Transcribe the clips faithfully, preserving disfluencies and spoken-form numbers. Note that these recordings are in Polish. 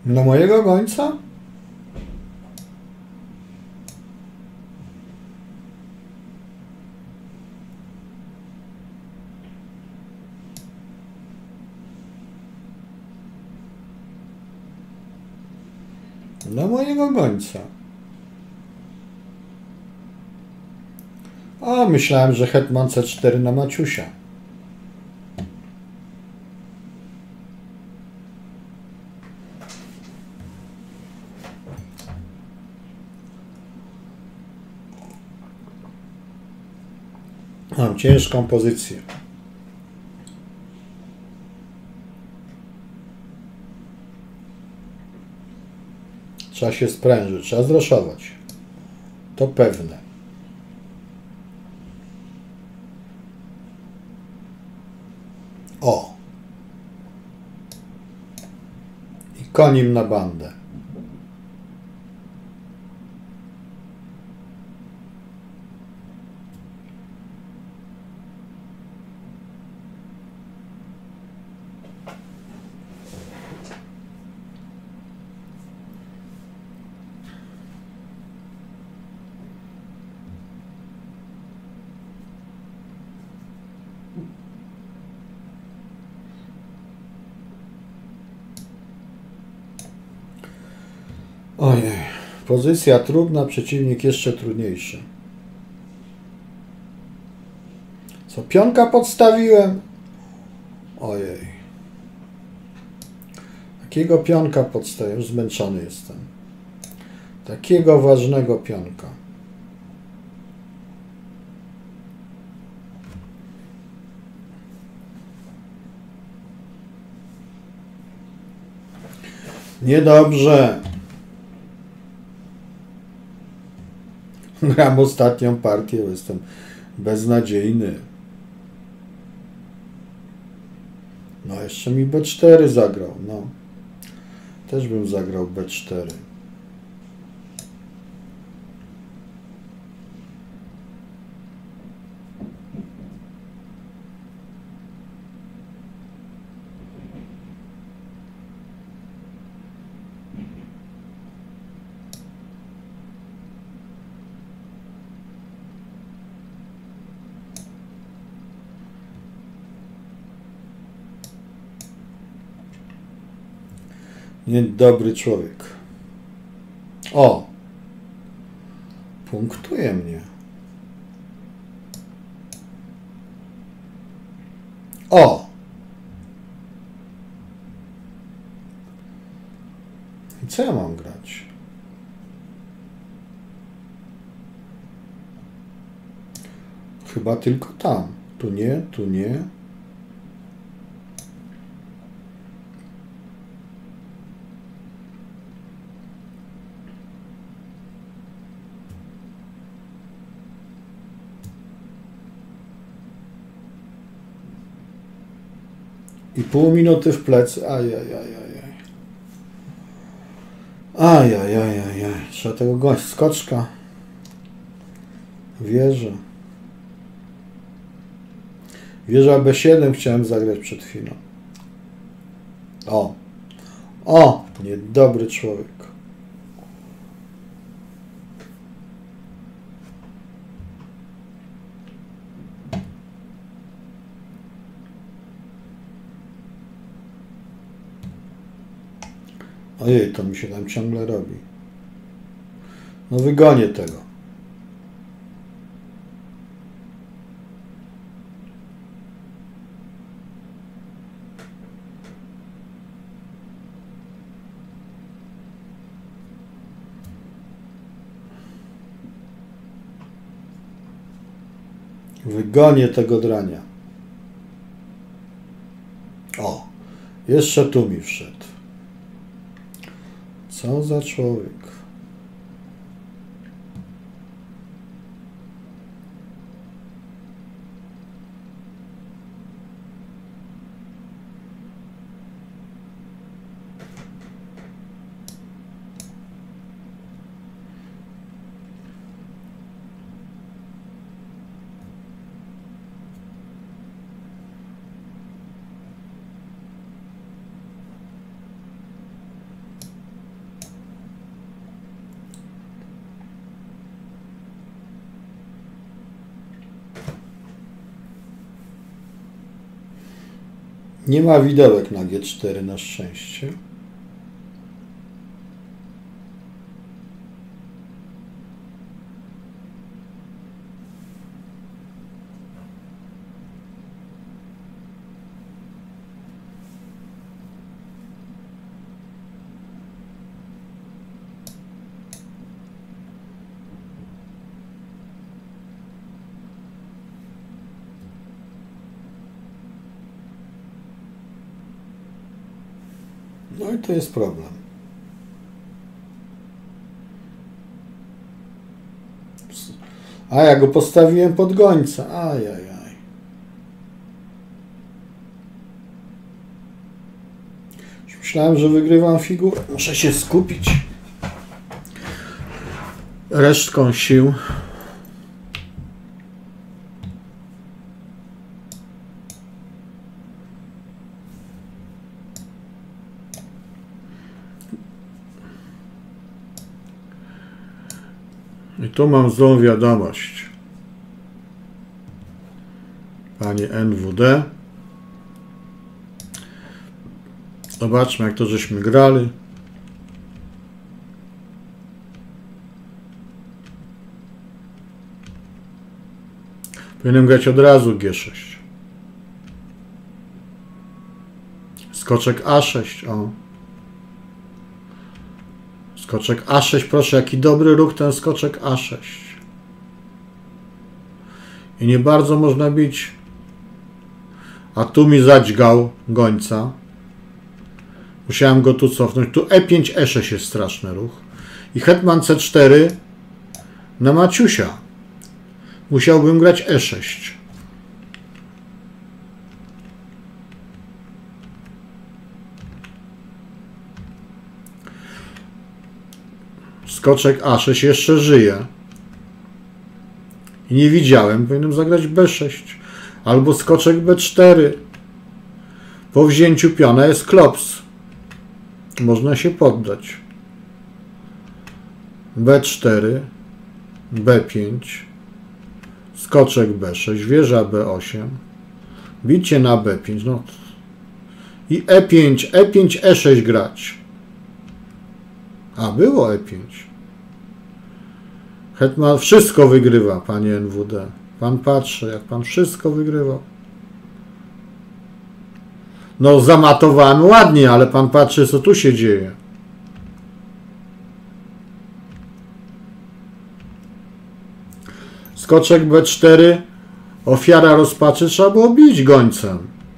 Na mojego gońca? Na mojego gońca. A, myślałem, że hetman C cztery na Maciusia. Mam ciężką pozycję. Trzeba się sprężyć, trzeba zraszować. To pewne. O! I konim na bandę. Ojej, pozycja trudna, przeciwnik jeszcze trudniejszy. Co, pionka podstawiłem? Ojej. Takiego pionka podstawiłem, już zmęczony jestem. Takiego ważnego pionka. Niedobrze. Gram ostatnią partię, jestem beznadziejny. No, jeszcze mi B cztery zagrał. No, też bym zagrał B cztery. Niedobry człowiek. O! Punktuje mnie. O! I co ja mam grać? Chyba tylko tam. Tu nie, tu nie. I pół minuty w plecy. Ajajajajaj. Ajajajajaj. Trzeba tego gość. Skoczka. Wieża. Wieża B siedem chciałem zagrać przed chwilą. O. O. Niedobry człowiek. Ojej, to mi się tam ciągle robi. No wygonię tego. Wygonię tego drania. O, jeszcze tu mi wszedł. Co za człowiek. Nie ma widełek na G cztery na szczęście. No i to jest problem. A ja go postawiłem pod gońca. Ajajaj. Myślałem, że wygrywam figurę. Muszę się skupić resztką sił. I tu mam złą wiadomość. Panie N W D. Zobaczmy, jak to żeśmy grali. Powinienem grać od razu G sześć. Skoczek A sześć. O. Skoczek A sześć, proszę, jaki dobry ruch ten skoczek A sześć. I nie bardzo można bić. A tu mi zadźgał gońca. Musiałem go tu cofnąć. Tu E pięć, E sześć jest straszny ruch. I hetman C cztery na Maciusia. Musiałbym grać E sześć. Skoczek A sześć jeszcze żyje. I nie widziałem, powinienem zagrać B sześć. Albo skoczek B cztery. Po wzięciu piona jest klops. Można się poddać. B cztery. B pięć. Skoczek B sześć. Wieża B osiem. Bicie na B pięć. No. I E pięć. E pięć, E sześć grać. A, było E pięć. Hetman wszystko wygrywa, panie N W D. Pan patrzy, jak pan wszystko wygrywa. No, zamatowałem ładnie, ale pan patrzy, co tu się dzieje. Skoczek B cztery. Ofiara rozpaczy, trzeba było bić gońcem.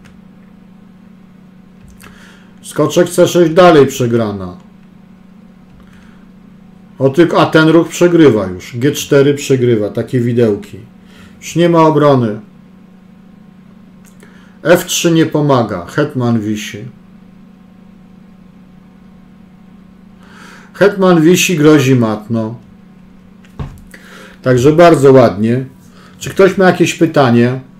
Skoczek C sześć dalej przegrana. O, tylko, a ten ruch przegrywa już. G cztery przegrywa, takie widełki. Już nie ma obrony. F trzy nie pomaga. Hetman wisi. Hetman wisi, grozi mat, no. Także bardzo ładnie. Czy ktoś ma jakieś pytanie?